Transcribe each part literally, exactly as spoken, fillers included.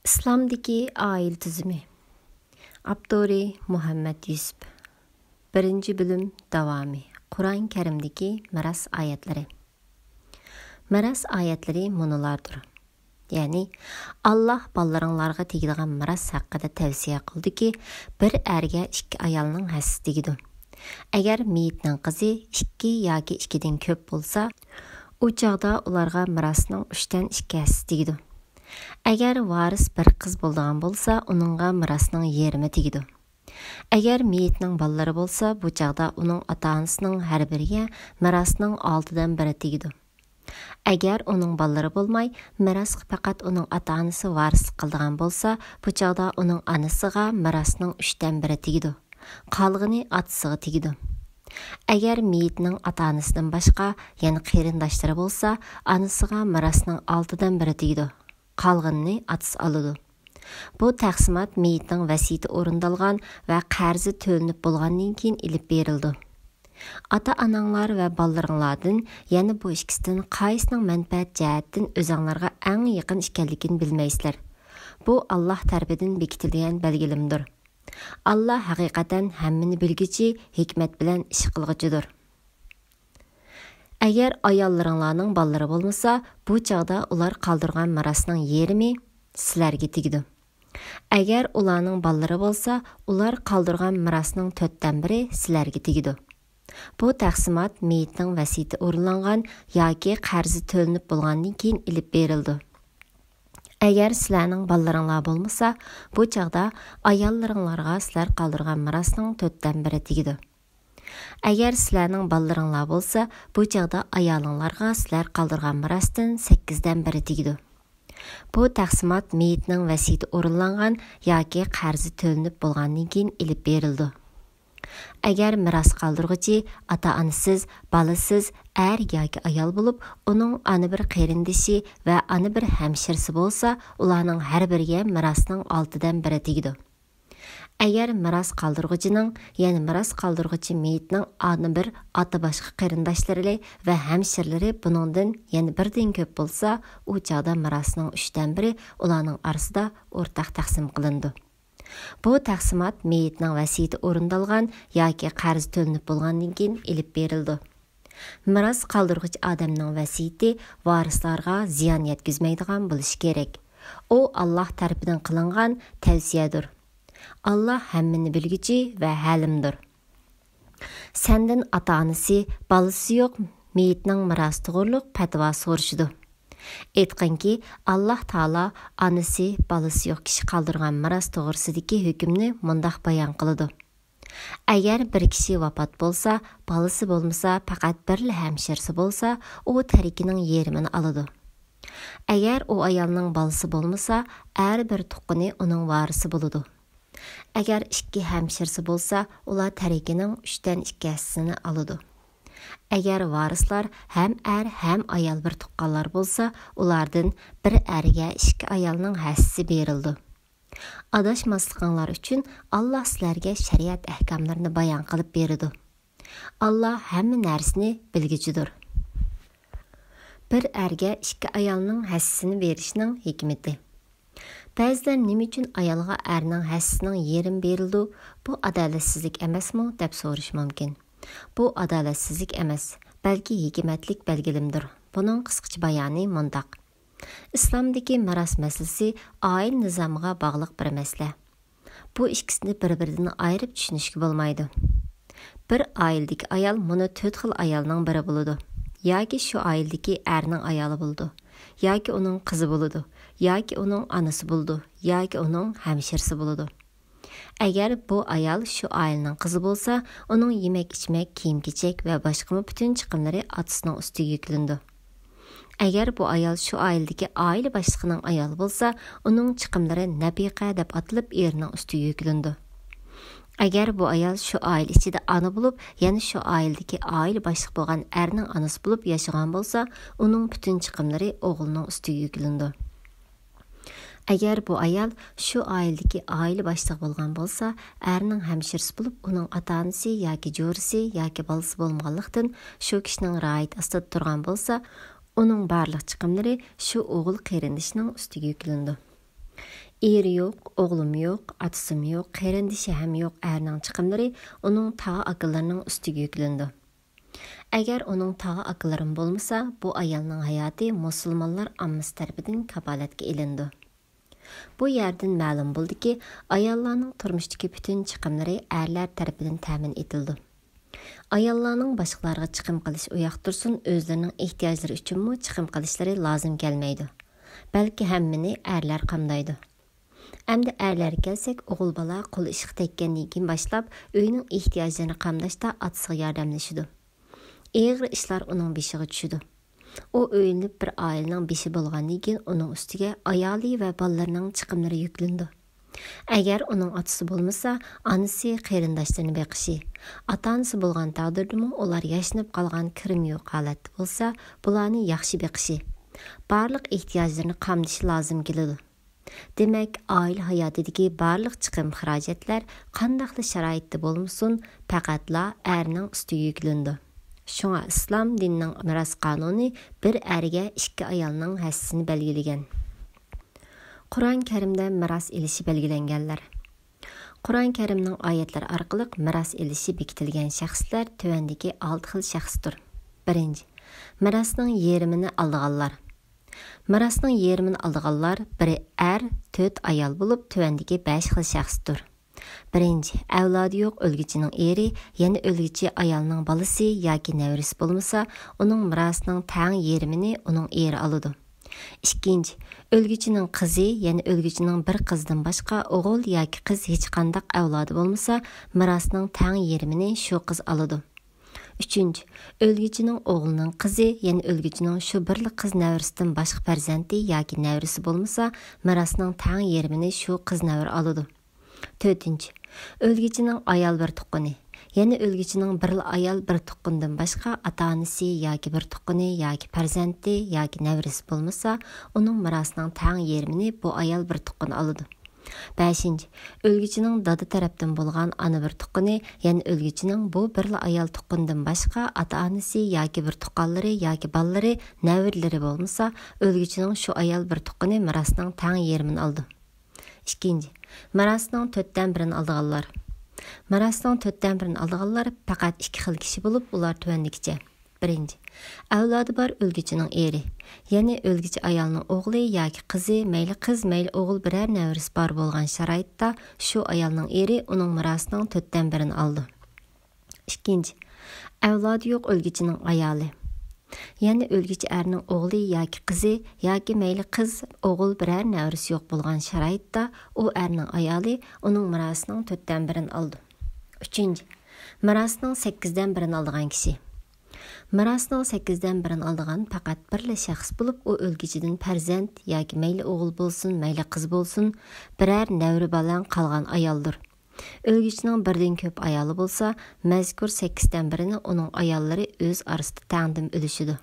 İslamdaki aile tüzümü. Abduri Muhammed Yusuf. Birinci bölüm davamı. Kur'an-ı Kerim'deki miras ayetleri. Miras ayetleri munulardır. Yani Allah ballarınlarga tegadigan miras haqqida tavsiya qildi ki, bir erga ikki ayolning hassi tegidi. Agar meyitning qizi ikki yoki ikkidan ko'p bo'lsa, u chaqda ularga mirasning uchdan ikki hassi tegadi. Agar varis bir qiz bo'lgan bo'lsa, uningga mirasning yarmi tegadi. Agar meyitning balları bo'lsa, bu chaqda uning ota-onasining har biriga mirasning oltidan biri tegadi. Agar uning balları bo'lmay, mirasga faqat uning ota-onasi varis qildigan bo'lsa, bu chaqda uning onasiga mirasning uchdan biri tegadi. Qolgani otasiga tegadi. Agar meyitning ota-onasidan boshqa, ya'ni qarindoshlari bo'lsa, onasiga mirasning oltidan biri tegadi. Qolganini atası alады. Bu taqsimot meyitning vasiyati o'rindalgan va qarzi to'lanib bo'lgandan keyin ilib berildi. Ata-onanglar va bolalardan, ya'ni bu ikkisidan qaysining manfaat jihatdan o'zinglarga eng yaqin ekanligini bilmaysizlar. Bu Alloh tarafidan bekitilgan belgilimdir. Allah haqiqatan hammani bilgichi, hikmat bilan ish qilg'ichidir. Agar ayollaringlarning balları bo'lmasa, bu chaqda ular qoldirgan mirasning yarmi sizlarga tegadi. Agar ularning balları bo'lsa, ular qoldirgan mirasning to'rtdan biri sizlarga tegadi. Bu taqsimot meyitning vasiyati o'rinlangan yoki qarzi to'lanib bo'lgandan keyin ilib berildi. Agar sizlarning balaringlar bo'lmasa, bu chaqda ayollaringlarga sizlar qoldirgan mirasning to'rtdan biri tegadi. Agar sizlarning balaringlar bo'lsa, bu chaqda ayolinglarga sizlar qoldirgan mirasdan sakkizdan biri tegadi. Bu taqsimot meyitning vasiyati o'rinlangan yoki qarzi to'lanib bo'lgandan keyin ilib berildi. Agar miras qoldirg'ichi ota-onasiz, bolasiz er yoki ayol bo'lib, uning ana bir qarindishi va ana bir hamshirasi bo'lsa, ularning har biriga mirasning oltidan biri tegadi. Agar miras qoldirg'ichining, ya'ni miras qoldirg'ichi meyitning ana bir ota boshqa qarindoshlari va hamshirlari buningdan, ya'ni birdan ko'p bo'lsa, u chaqda mirasning uchdan biri ularning orasida o'rtaq taqsim qilindi. Bu taqsimot meyitning vasiyati o'rindalgan yoki qarz to'lanib bo'lgandan keyin ilib berildi. Miras qoldirg'ich odamning vasiyati varislarga ziyon yetkazmaydigan bo'lishi kerak. U Alloh tarafidan qilingan tavsiyadir. Allah hammani bilgichi va halimdir. Senden ota-onasi, balasi yo'q meyitning miras to'g'riliq fatvo so'rashdi. Aytqanki, Alloh taolo onasi, balasi yo'q kishi qoldirgan miras to'g'risidagi hukmni mundaq bayon qiladi. Agar bir kishi vafot bo'lsa, balasi bo'lmasa, faqat bir hamshirasi bo'lsa, u tarikining yarmini oladi. Agar u ayolning balasi bo'lmasa, har bir tuqqani uning varisi bo'ladi. Agar ikki hamshirasi bo'lsa, ular tarikining uchdan ikki hissasini oladi. Agar varislar ham er ham ayol bir tuqqanlar bo'lsa, ulardan bir erga ikki ayolning hassasi berildi. Adashmasliqinglar uchun Alloh sizlarga shariat ahkomlarini bayon qilib berdi. Alloh hamma narsani bilgichidir. Bir erga ikki ayolning hassasini berishning hikmati. Ba'zilar nima uchun ayolga erning hassasining yarmi berildi? Bu adolatsizlik emasmi deb so'rash mumkin. Bu adolatsizlik emas, balki hikmatlik belgilimdir. Buning qisqacha bayoni mundaq. İslamdagi miras masalasi oila nizomiga bog'liq bir masala. Bu ikkisini bir-biridan ayirib tushunishga bo'lmaydi. Bir oiladagi ayol buni to'rt xil ayolning biri bo'ladi. Yoki shu oiladagi erning ayoli bo'ldi, yoki uning qizi bo'ladi, yoki uning onasi bo'ldi, yoki uning hamshirasi bo'ladi. Agar bu ayol shu oilaning qizi bo'lsa, uning yemak-ichmak, kiyim-kechak va boshqa butun chiqimlari otasining ustiga yuklandi. Agar bu ayol shu oiladagi oila boshlig'ining ayoli bo'lsa, uning chiqimlari nafiqa deb atilib erining ustiga yuklandi. Agar bu ayol shu oila ichida ona bo'lib, ya'ni shu oiladagi oila boshliq bo'lgan erning onasi bo'lib yashagan bo'lsa, uning butun chiqimlari o'g'lining ustiga yuklandi. Agar bu ayol shu oiladagi oila boshliq bo'lgan bo'lsa, erning hamshirasi bo'lib, uning ota-onasi yoki jo'risi yoki bolasi bo'lmaganlikdan shu kishining riayat ostida turgan bo'lsa, uning barliq chiqimlari shu o'g'il qarindishining ustiga yuklandi. Eri yo'q, o'g'lim yo'q, atasım yo'q, qarindishi ham yo'q ərning chiqimlari uning tog'a akalarining ustiga yuklandi. Agar uning tog'a akalarim bo'lmasa, bu ayolning hayoti musulmonlar ammasi tarafidan kafolatga ilindi. Bu yerdan ma'lum bo'ldiki, ayollarning turmushdagi butun chiqimlari erlar tarafidan ta'min etildi. Ayollarning boshqalarga chiqim qilish uyoqtirsin, o'zlarining ehtiyojlari uchunmi chiqim qilishlari lozim kelmaydi. Balki hammani erlar qamdaydi. Әмді әрләр келсек, оғыл бала қол ішқі тәккеннен кейін башлап, өйнің ehtiyojlarini qamdashda atısıға yardımlaşıdı. Eğri işler onun beşiği düşüdü. O öyünüp bir ailenin beşi bolğandan keyin onun üstüge ayali ve ballarının çıkımları yüklündü. Eğer onun atısı bolmasa, anısı qarindaşlarını beqişi. Ata-anısı bolğan taqdirdimi, olar yaşanıp qalğan kirim yo'q holatda bolsa, bularni yaxshi beqişi. Barliq ehtiyojlarini qamdashi lozim keladi. Demek, aile hayatidagi barliq chiqim xarajatlar qandaqlı sharoitda bo'lmasin, faqatla erning ustiga yuklandi. Shunga islom dinining miros qonuni bir erga ikki ayolning hassini belgilagan. Qur'on Karimda miros elishi belgilanganlar. Qur'on Karimning oyatlari orqali miros elishi bekitilgan shaxslar tuvandagi olti xil shaxsdir. Birinchi, mirosning yerimini olganlar. Mirasning yerimini aldıqanlar biri er, to'rt ayol bo'lib, tuvandagi besh xil shaxsdir. Birinchi, avlodi yo'q o'lgüchining eri, ya'ni o'lgüchi ayolning balasi yoki nevrisi bo'lmasa, uning mirasining tang yerimini uning eri oladi. Ikkinchi, o'lgüchining qizi, ya'ni o'lgüchining bir qizdan boshqa o'g'il yoki qiz hech qanday avlodi bo'lmasa, mirasining tang yerimini shu qiz oladi. Üçüncü, ölgücünün oğlunun kızı, yani ölgücünün şu birli kız nəvrisindən başqa farzandi yoki nəvrisi bolmasa, mirasının tang yerimini şu kız nəvr alıdı. Dördüncü, ölgücünün ayal bir tuqquni, yani ölgücünün birli ayal bir tuqqundan başqa ata-anası yoki bir tuqquni yoki farzandi yoki nəvrisi bolmasa, onun mirasının tang yerimini bu ayal bir tuqqun alıdı. Beşinci, ölgücünün dadı tarafdan bolğan ana bir tuqquni, yani ölgücünün bu birli ayal tuqqundan başqa ata-anası yoki bir tuqqanları yoki ballari, nəvirləri bolmasa, ölgücünün şu ayal bir tuqquni mirasının tang yerimini aldı. İkinci, mirasının tötdən birini aldığanlar. Mirasının tötdən birini aldığanlar faqat iki xil kishi bo'lib, ular tuvandikçe. Birinci, avlodi bor o'lgüchining eri, ya'ni o'lgüchi ayolning o'g'li yoki qizi, mayli qiz, mayli o'g'il biror nevrisi bor bo'lgan sharoitda shu ayolning eri uning mirasining to'rtdan birini oldi. Ikkinchi, avlodi yo'q o'lgüchining ayoli, ya'ni o'lgüchi erning o'g'li yoki qizi yoki mayli qiz, o'g'il biror nevrisi yo'q bo'lgan sharoitda u erning ayoli uning mirasining to'rtdan birini oldi. Uchinchi, mirasining sakkizdan birini olgan kishi. Mirasning sakkizdan birini aldıgan faqat birli shaxs bo'lib, u o'lgüchidan farzand yoki mayli o'g'il bo'lsin, mayli qiz bo'lsin, biror nevri bilan qolgan ayoldir. O'lgüchining birdan ko'p ayoli bo'lsa, mazkur sakkizdan birini uning ayollari o'z orasida taqdim o'lishidi.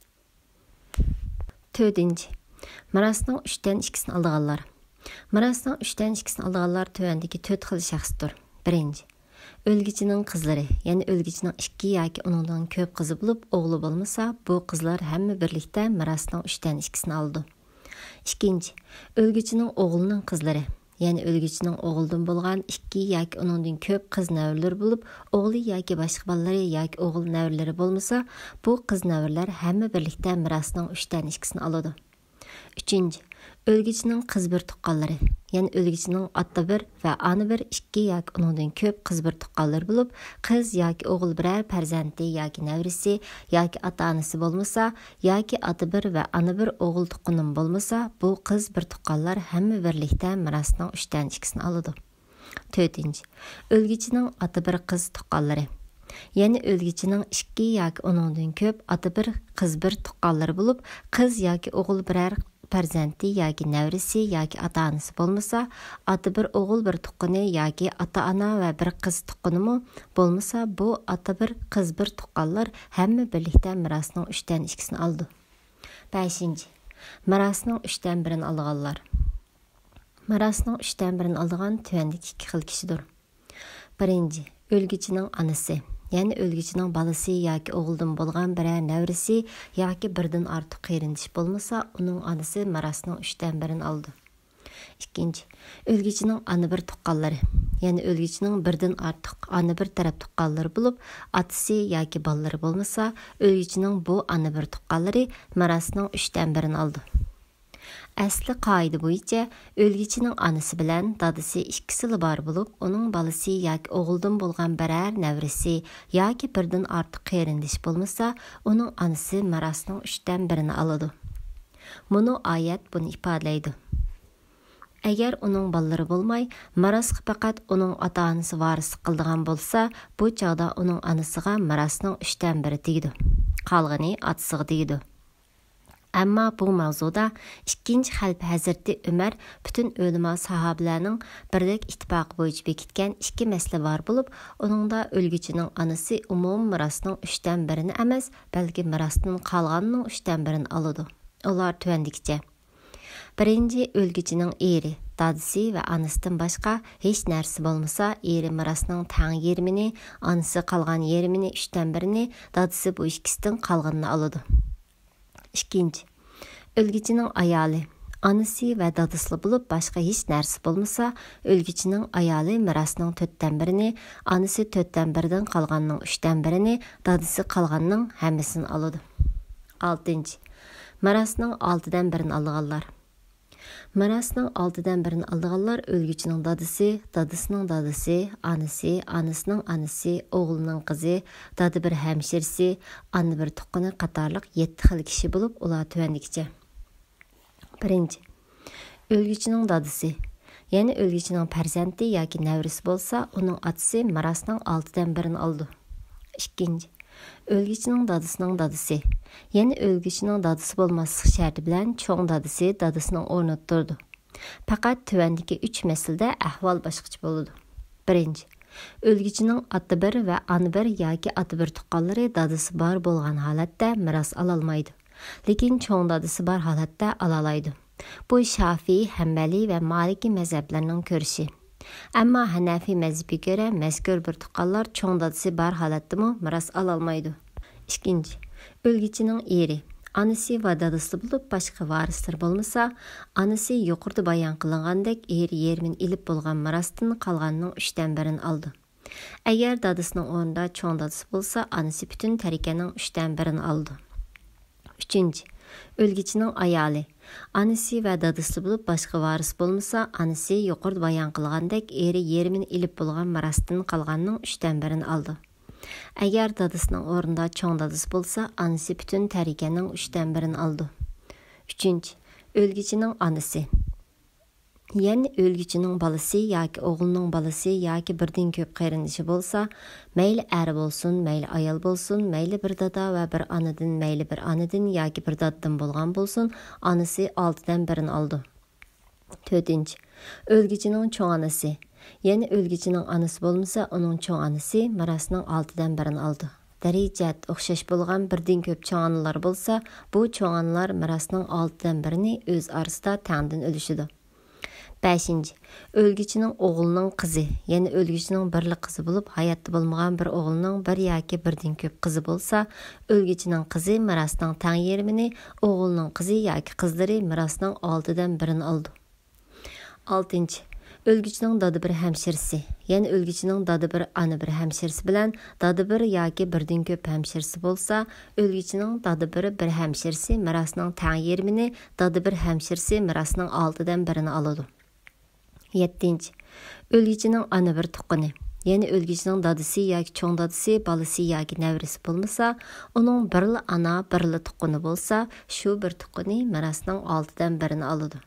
To'rtinchi, mirasning uchdan ikkisini aldıganlar. Mirasning uchdan ikkisini aldıganlar tuvandagi to'rt xil shaxsdir. Birinchi, o'lgüchining qizlari, ya'ni o'lgüchining ikki yoki uningdan ko'p qizi bo'lib, o'g'li bo'lmasa, bu qizlar hamma birlikda mirasning uchdan ikkisini oldi. Ikkinchi, o'lgüchining o'g'lining qizlari, ya'ni o'lgüchining o'g'ildan bo'lgan ikki yoki uningdan ko'p qiz navrlari bo'lib, o'g'li yoki boshqa bolalari yoki o'g'il navrlari bo'lmasa, bu qiz navrlar hamma birlikda mirasning uchdan ikkisini oladi. Uchinchi, o'lgüchining qiz bir tuqqanlari, ya'ni o'lgüchining ota bir va ona bir, ikki yoki uningdan ko'p qiz bir tuqqanlari bo'lib, qiz yoki o'g'il biror farzandi yoki navrisi yoki ota-onasi bo'lmasa, yoki ota bir va ona bir o'g'il tuqqanim bo'lmasa, bu qiz bir tuqqanlar hamma birlikda mirasning uchdan ikkisini oladi. To'rtinchi, o'lgüchining ota bir qiz tuqqanlari, ya'ni o'lgüchining ikki yoki uningdan ko'p ota bir qiz bir tuqqanlari bo'lib, qiz yoki o'g'il biror farzandi yoki navrisi yoki ota-onasi bo'lmasa, ota bir o'g'il bir tuqqani yoki ota-ona va bir qiz tuqqanimi bo'lmasa, bu ota bir qiz bir tuqqanlar hamma birlikda mirasning uchdan ikkisini oldi. Beshinchi, mirasning uchdan birini olganlar. Mirasning uchdan birini olgan tuvandagi ikki xil kishidir. Birinchi, o'lgüchining onasi, ya'ni o'lgüchining balasi yoki o'g'ildan bo'lgan biror navrisi yoki birdan ortiq qarindish bo'lmasa, uning onasi mirasning uchdan birini oldi. ikkinchi, o'lgüchining ana bir tuqqanlari, ya'ni o'lgüchining birdan ortiq ana bir taraf tuqqanlari bo'lib, atasi yoki bolalari bo'lmasa, o'lgüchining bu ana bir tuqqanlari mirosning uchdan birini oldi. Asli qoida bo'yicha o'lgüchining onasi bilan dadasi ikkisili bor bo'lib, uning bolasi yoki o'g'ildan bo'lgan biror nevrisi yoki birdan ortiq qarindosh bo'lmasa, uning onasi mirosning uchdan birini oladi. Buni oyat buni ifodalaydi. Agar uning bolalari bo'lmay, mirosga faqat uning ota-onasi varislik qildigan bo'lsa, bu chog'da uning onasiga mirosning uchdan biri tegdi. Qolgani otasiga tegdi. Ammo bu mavzuda ikkinchi xalifa Hazreti Umar bütün o'lima sahobalarning birdek ittifoqi bo'yicha bekitgan ikki masala bor bo'lib, uningda o'lgüchining onasi umum mirosning uchdan birini emas, balki mirosning qolganining uchdan birini oladi. Ular tuvandikicha. Birinchi, o'lgüchining eri, dadisi va onasidan boshqa hech narsa bo'lmasa, eri mirosning tang yarmini, onasi qolgan yarmini uchdan birini, dadisi bu ikkisidan qolganini oladi. ikkinchi, o'lgüchining ayoli, onasi va dadisi bo'lib boshqa hech narsa bo'lmasa, o'lgüchining ayoli mirosning to'rtdan birini, onasi to'rtdan biridan qolganning uchdan birini, dadisi qolganning hammasini oladi. oltinchi, mirosning oltidan birini olganlar. Mirosning oltidan birini olganlar o'lgüchining dadisi, dadisining dadisi, onasi, onasining onasi, o'g'lining qizi, dadi bir hamshirsi, ona bir tuqqani qatorliq yetti xil kishi bo'lib, ular tuvandikicha. Birinchi, o'lgüchining dadisi, ya'ni o'lgüchining farzandi yoki nevrisi bo'lsa, uning otasi mirosning oltidan birini oldi. ikkinchi, o'lgüchining dadisining dadisi, ya'ni o'lgüchining dadisi bo'lmaslik sharti bilan cho'ng dadisi dadisining o'rnida turdi. Faqat tuvandagi uch masalada ahvol boshqacha bo'ladi. Birinchi, o'lgüchining ota bir va ona bir yoki ota bir tuqqanlari dadisi bor bo'lgan holatda miros ola olmaydi. Lekin cho'ng dadisi bor holatda ola oladi. Bu Shafiy, Hanbali va Maliki mazhablarining ko'rishi. Ammo Hanafi mazhabiga ko'ra mazkur bir tuqqanlar cho'ng dadisi bor holatdami miros ola olmaydi. ikkinchi, o'lgüchining eri, onasi va dadisi bo'lib boshqa varislar bo'lmasa, onasi yuqorida bayon qilingandek eri yermin ilib bo'lgan mirosdan qolganning uchdan birini oldi. Agar dadisining o'rnida cho'ng dadisi bo'lsa, onasi butun tarikaning uchdan birini oldi. uchinchi, o'lgüchining ayoli, onasi va dadisi bo'lib boshqa varis bo'lmasa, onasi yuqorida bayon qilgandek eri yermin ilib bo'lgan mirosdan qolganning uchdan birini oldi. Agar dadisining o'rnida cho'ng dadisi bo'lsa, onasi butun tarikaning uchdan birini oldi. uchinchi, o'lgüchining onasi, ya'ni o'lgüchining bolasi yoki o'g'lining bolasi yoki birdan ko'p qarindoshi bo'lsa, mayli er bo'lsin, mayli ayol bo'lsin, mayli bir dada va bir onadan, mayli bir onadan yoki bir dadadan bo'lgan bo'lsin, onasi oltidan birini oldi. to'rtinchi, o'lgüchining cho'ng onasi, ya'ni o'lgüchining onasi bo'lmasa, uning cho'ng onasi mirosning oltidan birini oldi. Darajat o'xshash bo'lgan birdan ko'p cho'ng onalar bo'lsa, bu cho'ng onalar mirosning oltidan birini o'z orasida tangdan o'lishadi. beshinchi, o'lgüchining o'g'lining qizi, ya'ni o'lgüchining birli qizi bo'lib, hayotda bo'lmagan bir o'g'lining bir yoki birdan ko'p qizi bo'lsa, o'lgüchining qizi mirosning tang yarmini, o'g'lining qizi yoki qizlari mirosning oltidan birini oldi. oltinchi, o'lgüchining dadi bir hamshirsi, ya'ni o'lgüchining dadi bir ona bir hamshirsi bilan dadi bir yoki birdan ko'p hamshirsi bo'lsa, o'lgüchining dadi bir bir hamshirsi mirosning tang yarmini, dadi bir hamshirsi mirosning oltidan birini oladi. yettinchi, o'lgüchining ona bir tuqqani, ya'ni o'lgüchining dadisi yoki cho'ng dadisi, bolasi yoki nevrisi bo'lmasa, uning birli ana, birli tuqqani bo'lsa, shu bir tuqqani mirosning oltidan birini oladi.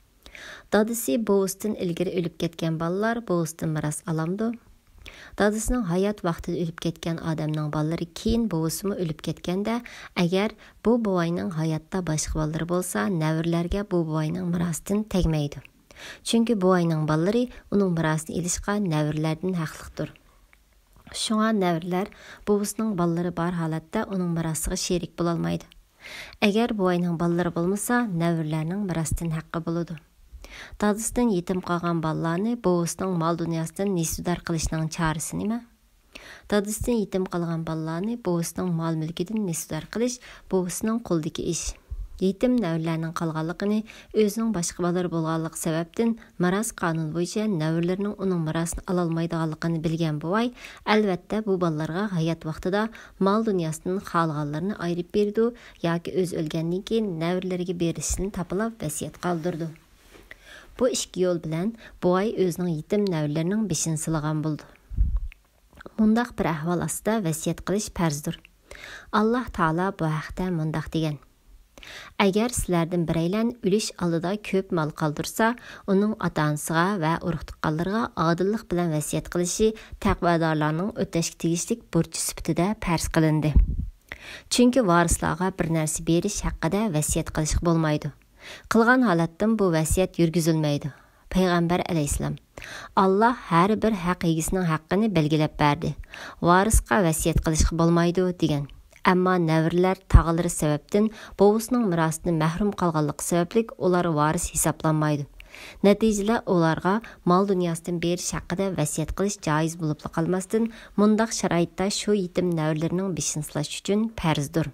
Dadisi bo'g'isdan ilgari o'lib ketgan bolalar bo'g'isdan miros olamdi. Dadisining hayot vaqtida o'lib ketgan odamning bolalari keyin bo'g'isimi o'lib ketganda, agar bu buvayning hayotda boshqa bolalari bo'lsa, navrlarga bu buvayning mirosdan tegmaydi. Chunki buvayning bolalari uning mirosini ilishga navrlardan haqliqdir. Shunga navrlar buvisining bolalari bor holatda uning mirosiga sherik bo'la olmaydi. Agar buvayning bolalari bo'lmasa, navrlarning mirosdan haqqi bo'ladi. Dadisidan yetim qolgan bolalarni buvisining mol dunyosidan nisbador qilishning chorasi nima? Dadisidan yetim qolgan bolalarni buvisining mol mulkidan nisbador qilish buvisining qo'lidagi ish. Yetim nəvərlərinin qalğanlığını özünün başqa balları bolğanlıq səbəbdən miras qanunu boyunca nəvərlərinin onun mirasını ala almaydiganlığını bilgan buvay, əlbəttə bu ballarga hayat vaqtida mal dünyasının xalğanlarını ayırıb berdi yoki öz ölgəndən keyin nəvərlərə berishini tapılab vəsiyyət qaldırdı. Bu ikki yol bilan buvay özünün yetim nəvərlərinin beshini silagan buldu. Mundaq bir ahval astida vəsiyyət qilish farzdır. Allah Taala bu haqda mundaq degan: Əgər sizlərdən birəylən ölüş aldıda köp mal qaldırsa, onun ata-anasıga və urug' tuqqanlarga adillik bilan vəsiyyət qilishi taqvadarlarning o'tashga tegishlik burchi sifatida farz qilindi. Chunki varislarga bir narsa berish haqida vəsiyyət qilishga bo'lmaydi. Qilgan holatdan bu vəsiyyət yurgizilmaydi. Payg'ambar alayhisalom: Allah har bir haq egisining haqqini belgilab berdi. Varisga vəsiyyət qilishga bo'lmaydi degan. Әмма nəvərlər tağılırı səbəbdən bovusының mirasını məhrum qalğanlıq səbəblik ular varis hesablanmaydı. Nəticədə onlarga mal dünyasından beriş haqqında vəsiyyət qilish caiz bo'lib qalmasdan, mundaq şəraitdə şu yetim nəvərlərinin beshini silash üçün farzdır.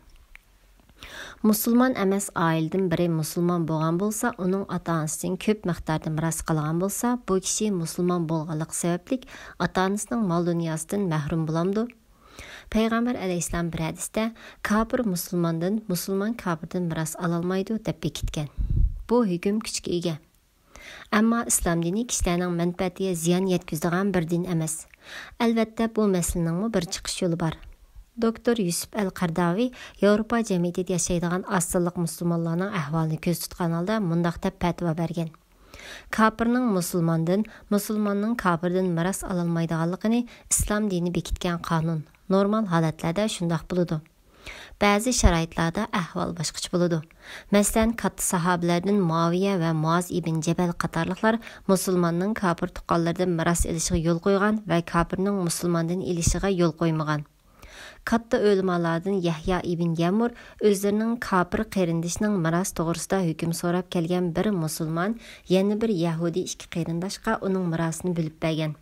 Musulmon emas oiladan biri musulmon bo'lgan bo'lsa, uning ota-onasidan ko'p miqdorda miros qilgan bo'lsa, bu kishi musulmon bo'lganlik sabablik ota-onasining mal dunyosidan mahrum bo'lamdi. Peygamber aleyhisselam bir hadisdə kafir musulmandan, musulman kafirdən miras alalmaydı deb bekitgan. Bu hüküm küçük ega. Amma İslam dini kişilərinin mənfəətiyə ziyan yetkizdiğən bir din emas. Əlbəttə bu məsələnin bir çıxış yolu var. Doktor Yusuf Al-Qardavi Avropa cəmiyyətində yaşaydigan asıllıq musulmanlarının əhvalını göz tutqan halda mundaq deb fatva bergan. Kafirning musulmandan, musulmanning kafirdən miras alalmaydiganlığını İslam dini bekitgan qanun. Normal holatlarda shundoq bo'ladi. Ba'zi sharoitlarda ahvol boshqacha bo'ladi. Masalan, katta sahobalardan Muaviya va Muaz ibn Jabal qatorliqlar musulmonning kafir tuqqanlardan miras olishiga yo'l qo'ygan va kafirning musulmondan olishiga yo'l qo'ymagan. Katta o'limalardan Yahya ibn Yamur o'zlarining kafir qarindishining miras to'g'risida hukm so'rab kelgan bir musulmon, yana bir yahudi ikki qarindoshga uning mirosini bilib bergan.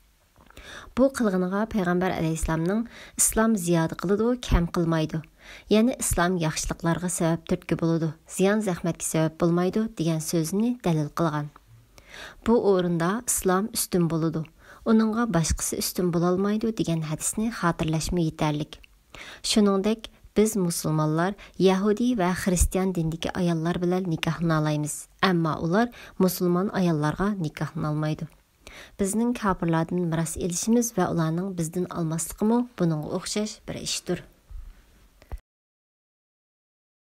Bu qilg'iniga Payg'ambar alayhissalomning islom ziyoda qiladi, kam qilmaydi. Ya'ni islom yaxshiliklarga sabab turtki bo'ladi, ziyon zahmatga sabab bo'lmaydi degan so'zini dalil qilgan. Bu o'rinda islom ustun bo'ladi. Uningga boshqasi ustun bo'la olmaydi degan hadisni xotirlashmi yetarlik. Shuningdek, biz musulmonlar Yahudi va Xristian dinidagi ayollar bilan nikohlana olamiz, ammo ular musulmon ayollarga nikohlana olmaydi. Bizning kafirlardan miras elishimiz va ularning bizdan almasligimi buningga o'xshash bir ishdir.